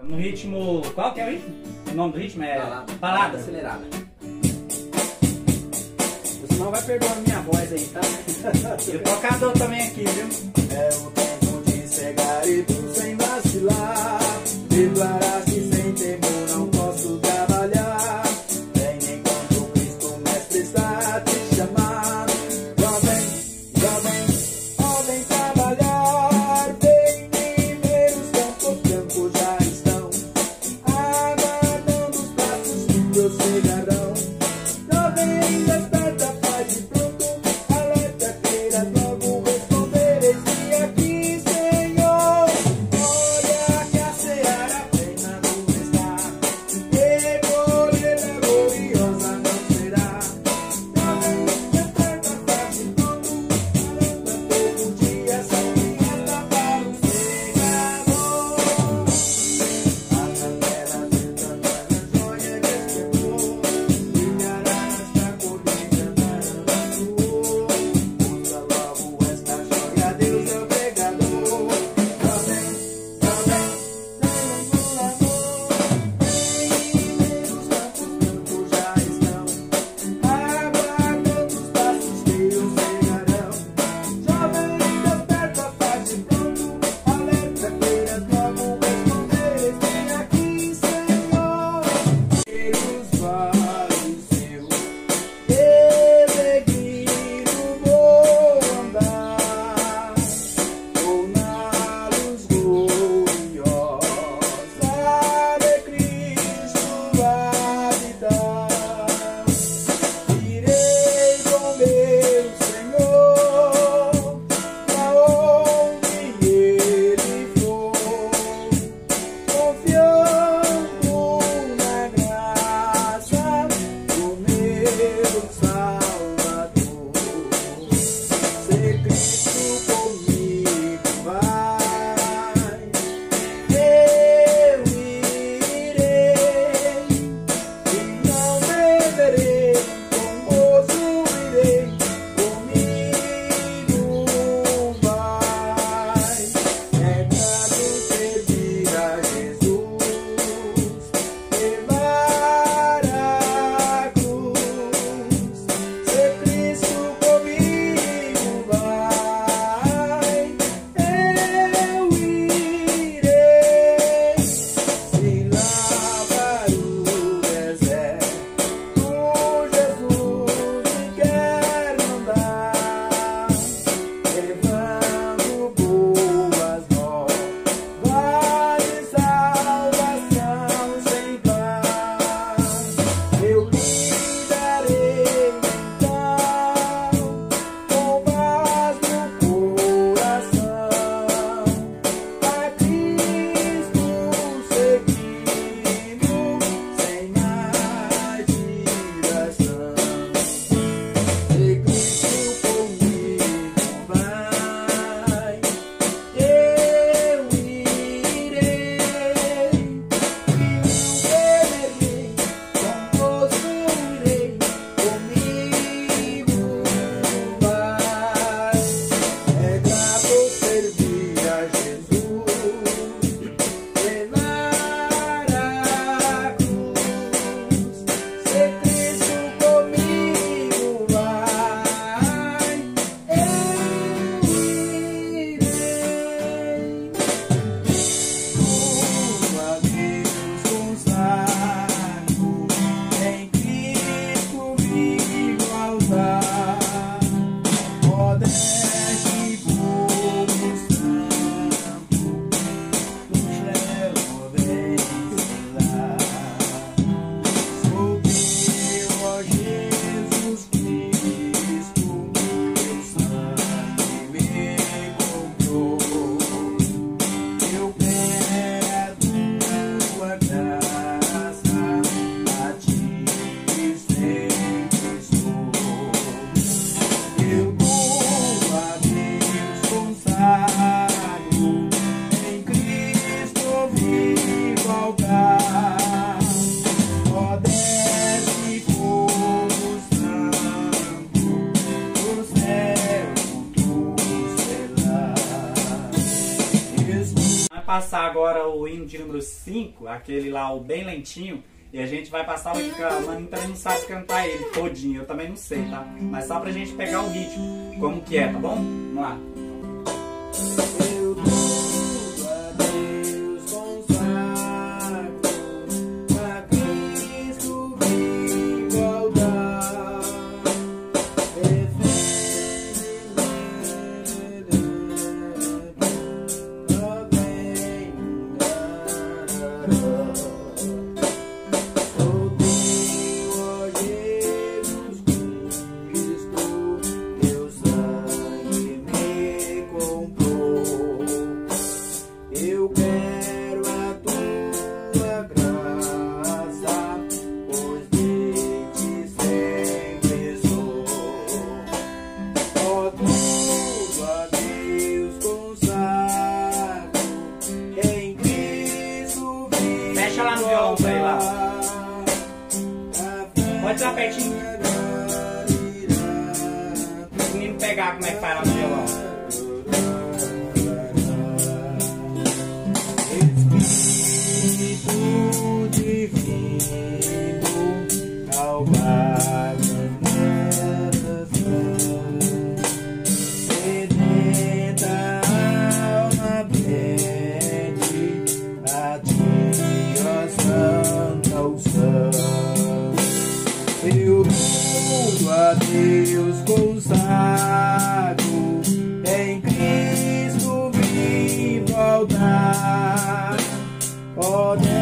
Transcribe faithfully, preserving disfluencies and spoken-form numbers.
no ritmo... Qual que é o ritmo? O nome do ritmo é... Balada. Balada. Acelerada. Senão vai perdendo minha voz aí, tá? E o tocador também aqui, viu? É o tempo de cegar e tu sem vacilar. Declaraste sem temor, não posso trabalhar. Vem enquanto Cristo Mestre está te chamando. Jovem, jovem, jovem trabalhar. Vem, mineiros campos brancos já estão aguardando os passos que Deus chegarão. Jovem, desperta, faz de pronto, alerta, queira logo responder. Esse aqui passar agora o hino de número cinco, aquele lá, o bem lentinho. E a gente vai passar o que a Maninha também não sabe cantar ele todinho, eu também não sei, tá? Mas só pra gente pegar o ritmo, como que é, tá bom? Vamos lá. Eu tudo a Deus consagro, a Cristo vim voltar. Eu quero a tua graça, pois de ti sempre sou. Ó, tudo a Deus consagro, em Cristo vivo. Fecha lá no violão pra ele lá. Pode dar pertinho. O menino pegar como é que faz lá no violão. Espírito divino, ao sedenta alma pede a ti, ó santa unção. Eu tudo a Deus consagro, em Cristo vim voltar. Oh,